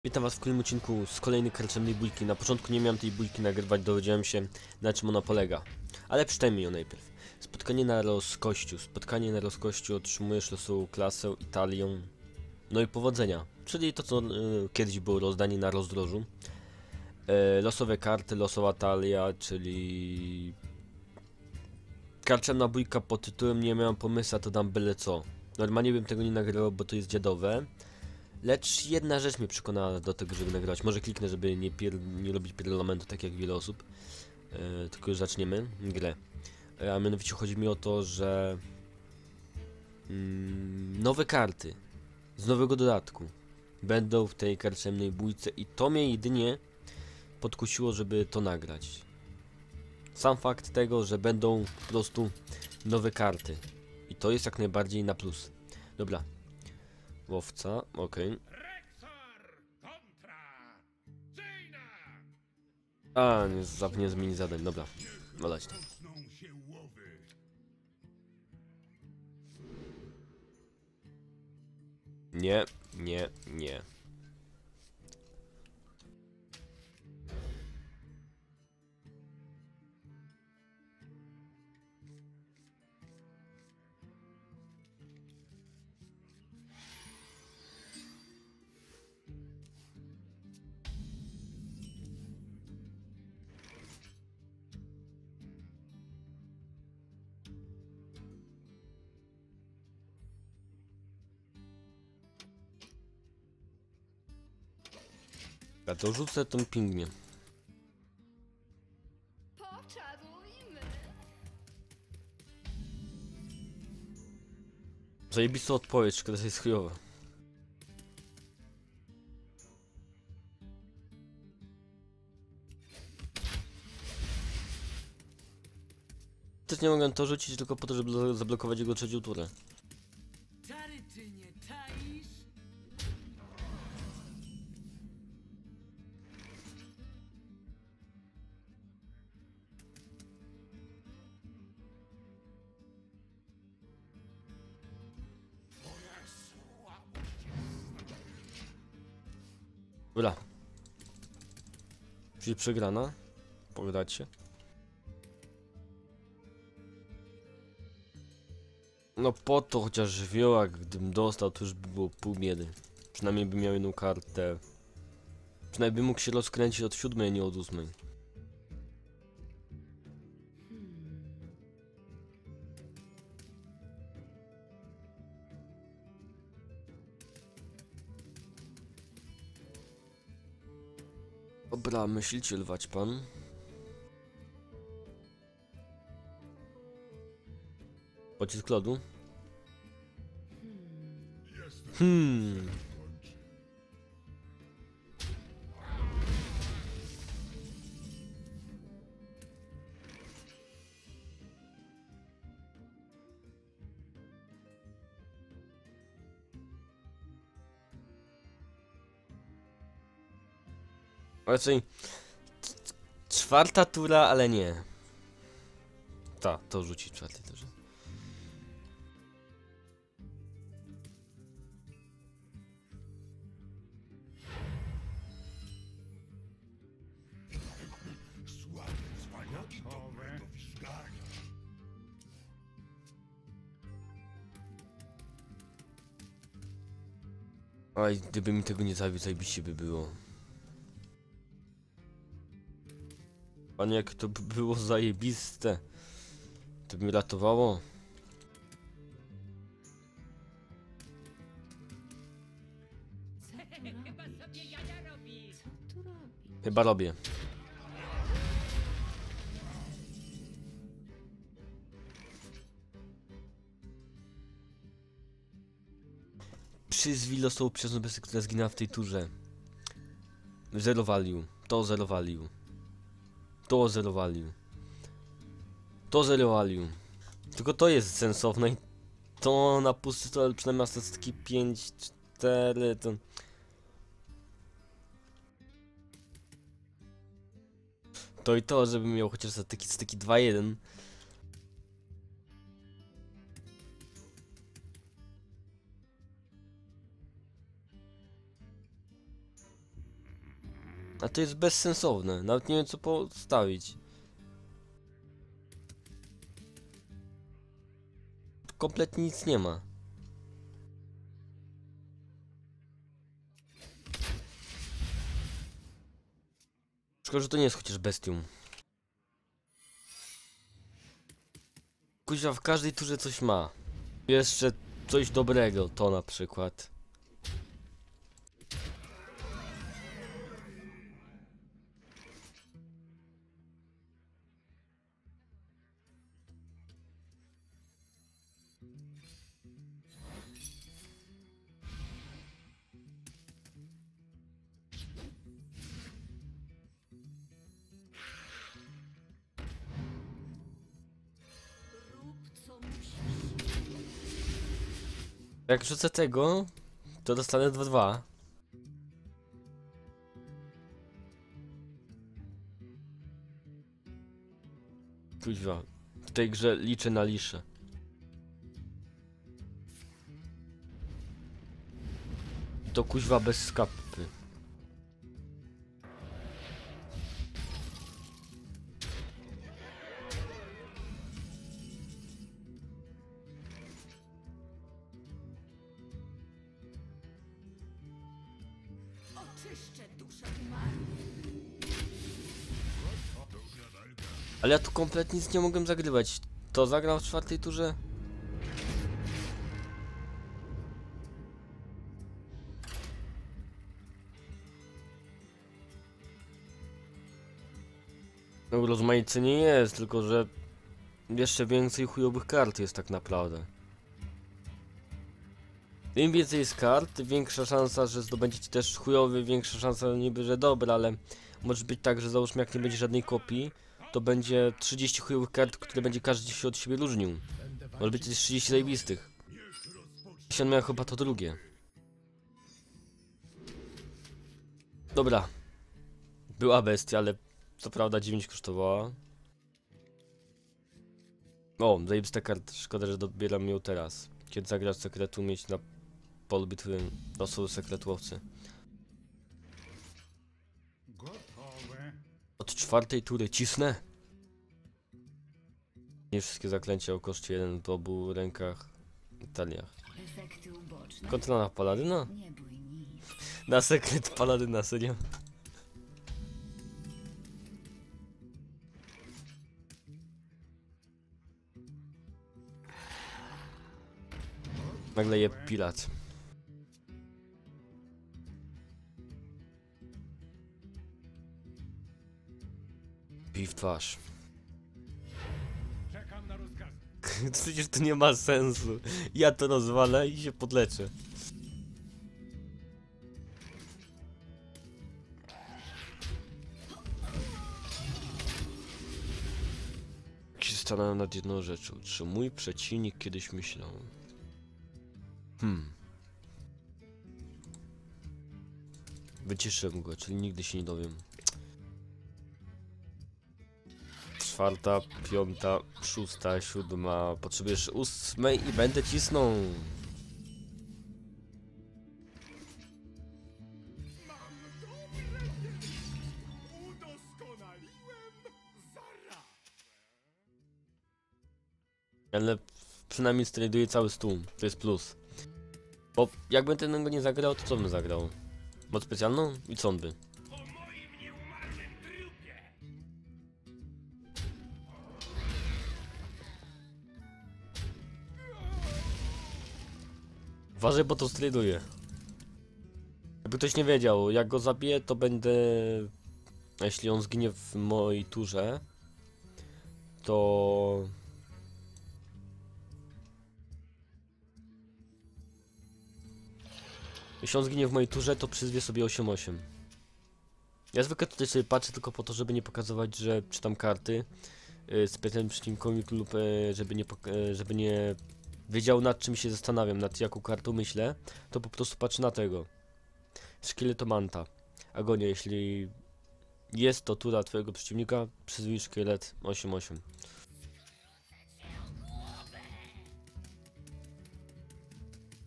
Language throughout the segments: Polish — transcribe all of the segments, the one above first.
Witam was w kolejnym odcinku z kolejnej karczemnej bójki. Na początku nie miałem tej bójki nagrywać, dowiedziałem się, na czym ona polega. Ale przeczytajmy ją najpierw. Spotkanie na rozkościu. Spotkanie na rozkościu, otrzymujesz losową klasę, Italią. No i powodzenia. Czyli to, co kiedyś było rozdanie na rozdrożu. Losowe karty, losowa talia, czyli... Karczemna bójka pod tytułem nie miałem pomysłu, to dam byle co. Normalnie bym tego nie nagrywał, bo to jest dziadowe. Lecz jedna rzecz mnie przekonała do tego, żeby nagrywać. Może kliknę, żeby nie robić pierlamentu, tak jak wiele osób. Tylko już zaczniemy grę. A mianowicie chodzi mi o to, że... nowe karty z nowego dodatku będą w tej karczemnej bójce i to mnie jedynie podkusiło, żeby to nagrać. Sam fakt tego, że będą po prostu nowe karty. I to jest jak najbardziej na plus. Dobra. Łowca, okej. A, nie zmieni zadań, dobra. Olać to. Nie, nie, nie. Ja to rzucę tą pingmię. Poczarujmy. Zajebista odpowiedź, szkoda, że jest chujowa. Też nie mogę to rzucić tylko po to, żeby zablokować jego trzecią turę. Czary czy nie czaisz? Dobra. Czyli przegrana. Pogadać się. No po to chociaż żywioła, gdybym dostał, to już by było pół biedy. Przynajmniej bym miał jedną kartę. Przynajmniej bym mógł się rozkręcić od 7, a nie od 8. Dobra, myślicie lwać pan? Pocisk lodu? Raczej... Czwarta tura, ale nie. To rzuci w czwartej turze. Oj, gdyby mi tego nie zabił, zajebiście by było. Panie, jak to by było zajebiste. To by mi ratowało. Chyba sobie jaja robi. Co tu robi? Chyba robię. Przyzwij losową przyjazną bestię, która zginęła w tej turze. Zero value. To zero value. To zero value. To zero value. Tylko to jest sensowne i to na pusty stole przynajmniej ma statystyki 5, 4, to... To i to, żeby miał chociaż statystyki 2-1. A to jest bezsensowne, nawet nie wiem co postawić. Kompletnie nic nie ma. Szkoda, że to nie jest chociaż bestium. Kuźwa w każdej turze coś ma. Jeszcze coś dobrego, to na przykład. Jak rzucę tego, to dostanę 2-2. Kuźwa, w tej grze liczę na liszę. To kuźwa bez skapy. Oczyszczę duszę umarłych. Ale ja tu kompletnie nic nie mogłem zagrywać. To zagrał w 4. turze? No rozmaicy nie jest, tylko że jeszcze więcej chujowych kart jest tak naprawdę. Im więcej jest kart, tym większa szansa, że zdobędziecie też chujowy, większa szansa niby, że dobra, ale może być tak, że załóżmy jak nie będzie żadnej kopii, to będzie 30 chujowych kart, które będzie każdy się od siebie różnił. Może być też 30 zajebistych. Jeśli on miał chyba to drugie. Dobra. Była bestia, ale co prawda 9 kosztowała. O, zajebista karta. Szkoda, że dobieram ją teraz. Kiedy zagrać sekretu, mieć na polu bitwy losowe sekretłowcy. Od 4. tury cisnę. Nie wszystkie zaklęcia o koszcie 1 w obu rękach i taliach. Efekty uboczne. Kontrola na paladyna? Nie bój nic. Na sekret paladyna, serio? Nagle je pilat. Bij w twarz. Czekam na rozkazy. Przecież to nie ma sensu. Ja to rozwalę i się podleczę. Się zastanawiam nad jedną rzeczą. Czy mój przeciwnik kiedyś myślał? Wyciszyłem go, czyli nigdy się nie dowiem. 4., 5., 6., 7. Potrzebujesz 8 i będę cisnął. Udoskonaliłem zaraz. Ale przynajmniej straduję cały stół. To jest plus. Bo jakbym ten go nie zagrał, to co bym zagrał? Moc specjalną? I co on by? Po moim nieumarłym trupie. Uważaj, bo to straduję. Jakby ktoś nie wiedział, jak go zabiję, to będę... A jeśli on zginie w mojej turze, to... Jeśli on zginie w mojej turze, to przyzwie sobie 8-8. Ja zwykle tutaj sobie patrzę tylko po to, żeby nie pokazywać, że czytam karty specjalnym przeciwnikowi lub żeby nie wiedział, nad czym się zastanawiam, nad jaką kartą myślę, to po prostu patrzę na tego. Szkieletomanta. Agonia, jeśli jest to tura twojego przeciwnika, przyzwij szkielet 8-8.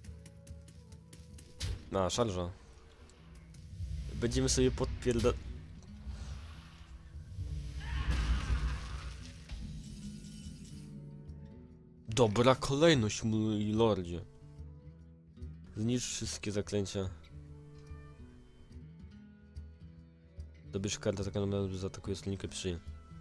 A, szarża. Będziemy sobie podpierda... Dobra kolejność, mój lordzie. Zniszcz wszystkie zaklęcia. Dobierz kartę, taka nam zaatakuje slinikę przy.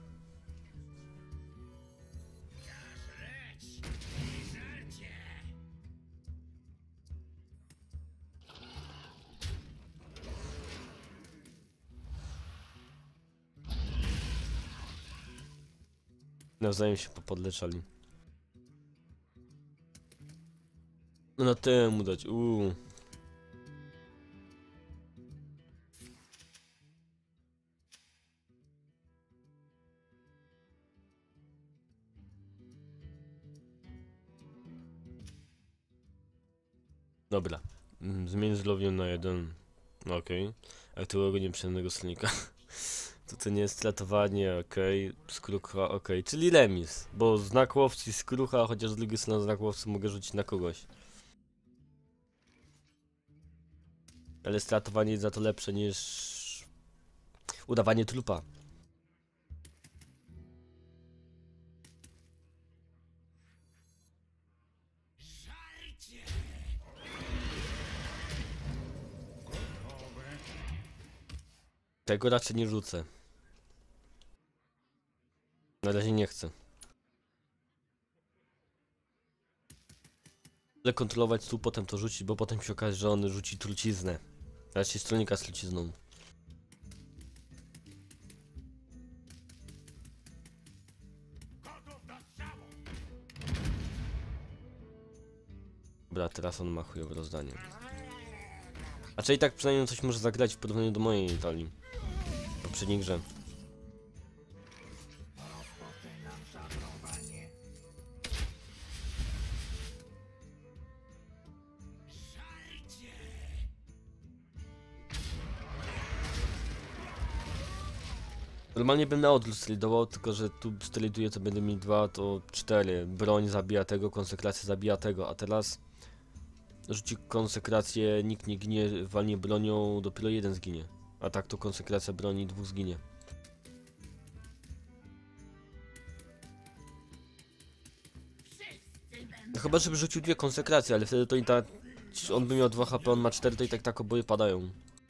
Nawzajem się popodleczali. No na temu dać, Dobra. Zmień zlowię na 1. Okej. Aktywuję nieprzyjemnego slnika. To nie jest ratowanie, okej. Skrucha, okej. Czyli remis. Bo znak łowcy i skrucha, chociaż z drugiej strony znak łowcy mogę rzucić na kogoś. Ale stratowanie jest za to lepsze niż udawanie trupa. Tego raczej nie rzucę. Na razie nie chcę. Ale kontrolować tu, potem to rzucić, bo potem się okaże, że on rzuci truciznę. Raczej stronnika z trucizną. Dobra, teraz on ma chujowe rozdanie. A czyli tak przynajmniej coś może zagrać w porównaniu do mojej talii. W poprzedniej grze. Normalnie bym na odwrót stylidował, tylko że tu styliduję, to będę mieć 2, to 4. Broń zabija tego, konsekracja zabija tego, a teraz rzuci konsekrację, nikt nie ginie, walnie bronią, dopiero 1 zginie. A tak to konsekracja broni, 2 zginie. No chyba, żeby rzucił 2 konsekracje, ale wtedy to i tak... On by miał 2 HP, on ma 4, to i tak oboje padają.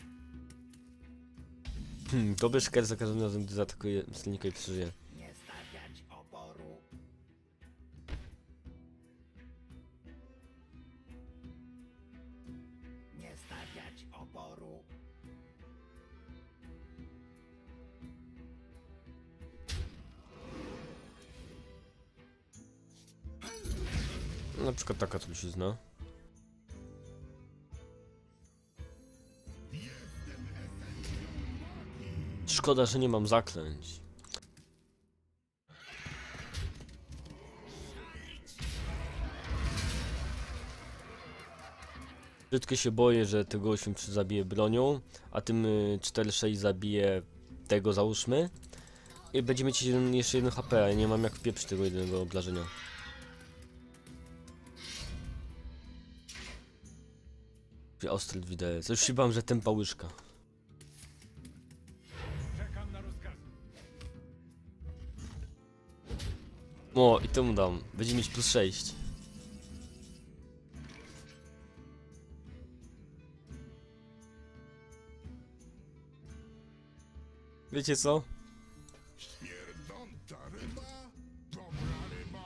Dobry szker za każdym razem, gdy zaatakuje slnika i przeżyje. Nie stawiać oporu. Nie stawiać oporu. Na przykład taka trucizna. Szkoda, że nie mam zaklęć. Brzydko się boję, że tego 8-3 zabije bronią, a tym 4-6 zabije tego, załóżmy. I będzie mieć jeszcze 1 HP, a ja nie mam jak wpieprzyć tego jednego oblażenia. Ostry widelec. Już się bałem, że tempa łyżka. Czekam na rozkazy. O, i temu dam. Będzie mieć +6. Wiecie co? Pierdolta ryba, dobra ryba.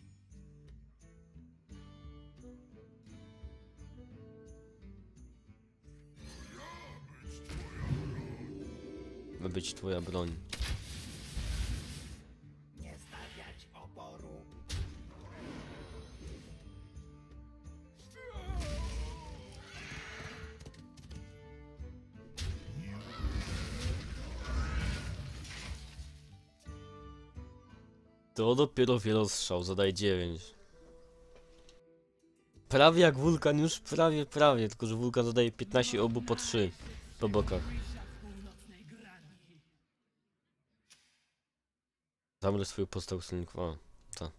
Ma być twoja broń. Nie stawiać oporu. To dopiero wielostrzał, zadaj 9. Prawie jak wulkan, już prawie, tylko że wulkan zadaje 15 obu po 3 po bokach. Zamrę swoją postał silnik. O, ta.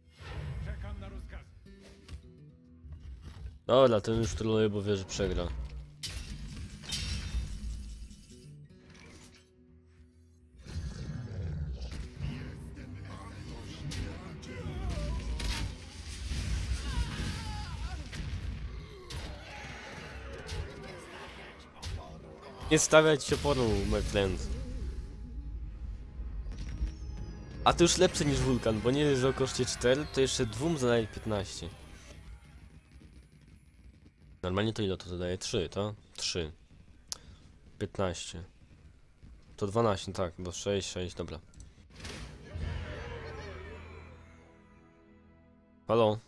Czekam na rozkazy. Dobra, ten już troluje, bo wie, że przegra. Nie stawiać oporu, my friends. A to już lepsze niż wulkan, bo nie jest, że o koszcie 4, to jeszcze 2 zadaje 15. Normalnie to ile to zadaje? 3, to? 3. 15. To 12, tak, bo 6, 6, dobra. Halo?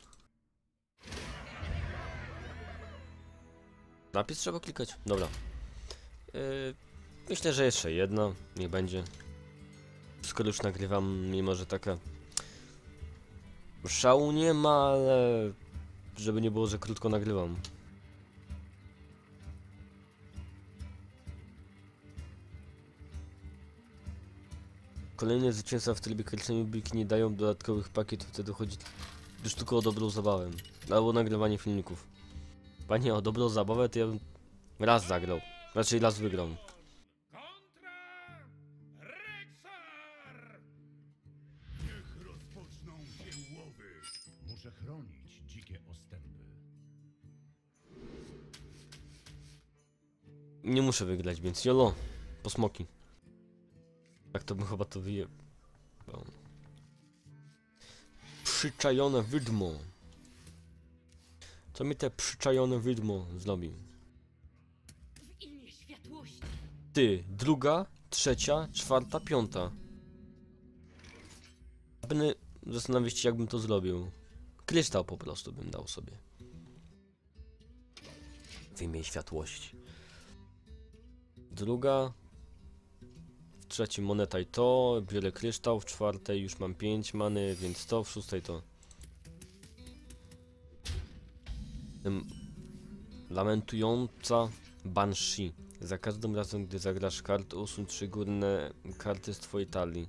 Napis trzeba klikać. Dobra. Myślę, że jeszcze jedno. Niech będzie. Skoro już nagrywam, mimo że taka... Szału nie ma, ale... Żeby nie było, że krótko nagrywam. Kolejne zwycięstwa w trybie kręcenia bójki nie dają dodatkowych pakietów, wtedy chodzi już tylko o dobrą zabawę. Albo nagrywanie filmików. Panie, o dobrą zabawę to ja bym raz zagrał. Raczej raz wygrał. Kontra! Rexar! Niech rozpoczną się łowy. Muszę chronić dzikie ostępy. Nie muszę wygrać, więc jolo. Po smoki. Tak to bym chyba to wyje... Przyczajone widmo. Co mi te przyczajone widmo zrobi? W imię światłości. Ty, druga, trzecia, czwarta, piąta. Będę zastanawiać się, jakbym to zrobił. Kryształ po prostu bym dał sobie. W imię światłości. Druga. W trzeciej moneta i to. Biorę kryształ. W czwartej już mam 5 many, więc to. W szóstej to. Lamentująca Banshee. Za każdym razem, gdy zagrasz kartę, usuń 3 górne karty z twojej talii.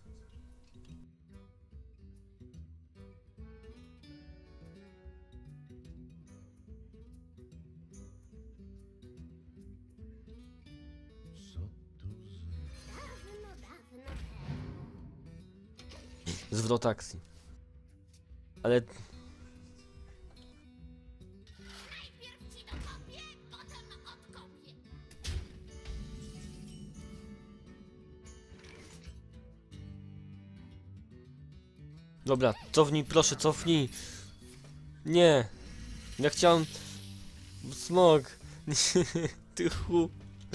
Co tu za... Zwrot akcji. Ale... Dobra, cofnij, proszę, cofnij. Nie. Ja chciałem... Smog. Ty chu...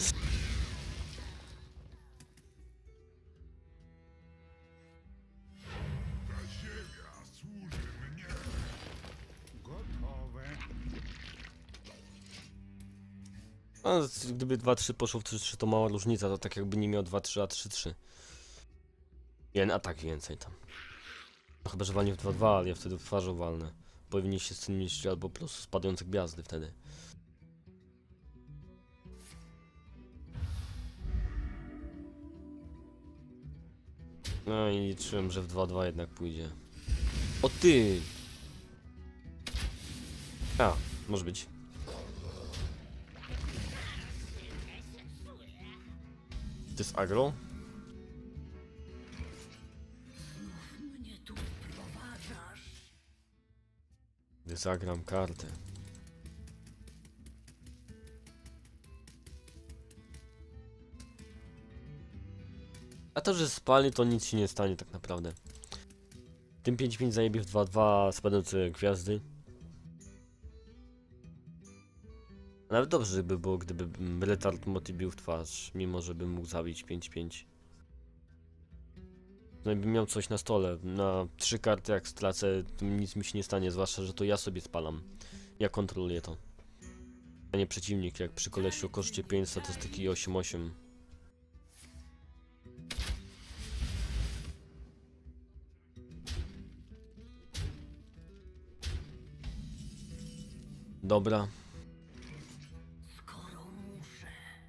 Ta ziemia służy mnie. Gotowe. A, gdyby 2-3 poszło w 3-3 to mała różnica, to tak jakby nie miał 2-3, a 3-3. Jeden atak więcej tam. No, chyba, że walnie w 2-2, ale ja wtedy w twarzą walnę. Powinni się scenić albo plus spadające gwiazdy wtedy. No i liczyłem, że w 2-2 jednak pójdzie. O ty! A, może być. To jest agro? Mnie tu wprowadzasz. Gdy zagram kartę. A to, że spali, to nic się nie stanie tak naprawdę. Tym 5-5 zajebie w 2-2 spadające gwiazdy. A nawet dobrze by było, gdyby retard Moti bił w twarz, mimo że bym mógł zabić 5-5. No i bym miał coś na stole. Na 3 karty jak stracę, to nic mi się nie stanie, zwłaszcza, że to ja sobie spalam. Ja kontroluję to. A nie przeciwnik, jak przy kolesiu o koszcie 5 statystyki 8-8. Dobra. Skoro muszę.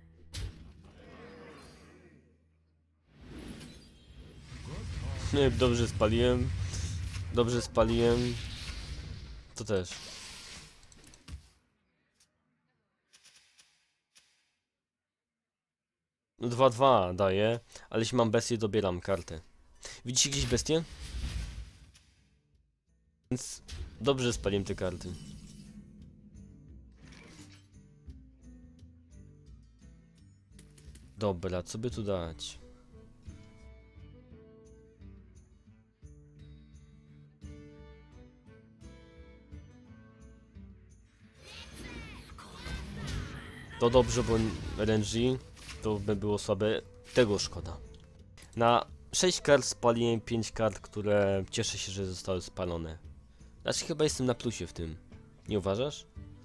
Dobrze spaliłem. Dobrze spaliłem. To też. No 2-2 daję, ale jeśli mam bestię, dobieram kartę. Widzicie gdzieś bestię? Więc dobrze spaliłem te karty. Dobra, co by tu dać? To dobrze, bo RNG to by było słabe. Tego szkoda. Na 6 kart spaliłem 5 kart, które cieszę się, że zostały spalone. Znaczy chyba jestem na plusie w tym. Nie uważasz?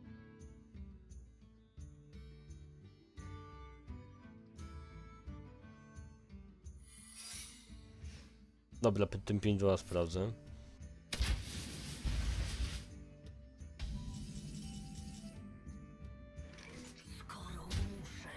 Dobra, tym 5 dolarów sprawdzę. Skoro muszę.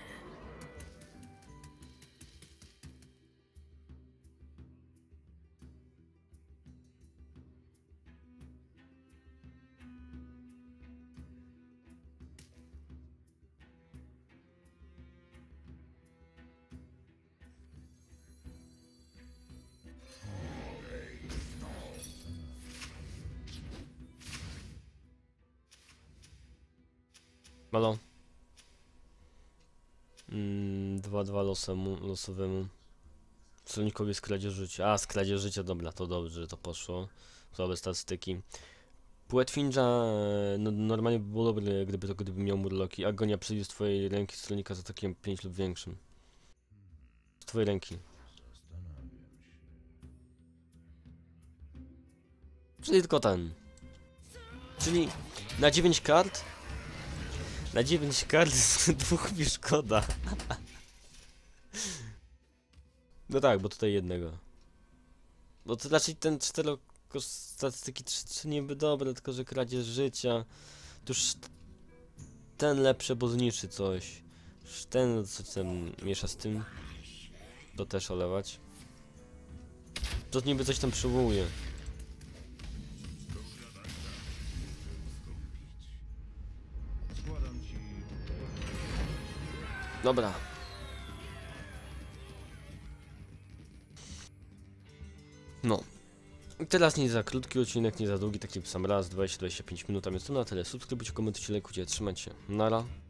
Halo? 2-2 losowemu. Stronikowi z kradzież życia. A, z kradzież życia, dobra, to dobrze, że to poszło. Słabe statystyki. Płetwinja, no, normalnie by było dobre, gdyby miał murloki. Agonia przyjdzie z twojej ręki stronika z atakiem 5 lub większym. Z twojej ręki. Czyli tylko ten. Czyli na 9 kart. Na 9 kart z 2 mi szkoda. No tak, bo tutaj jednego. Bo to raczej ten 4 statystyki 3 niby dobre, tylko że kradzież życia. To już ten lepszy, bo zniszczy coś. Już ten coś tam miesza z tym. To też olewać. To niby coś tam przywołuje. Dobra. No. Teraz nie za krótki odcinek, nie za długi, taki sam raz, 20-25 minut, a więc to na tyle. Subskrybujcie, komentujcie, lajkujcie, trzymajcie się. Nara.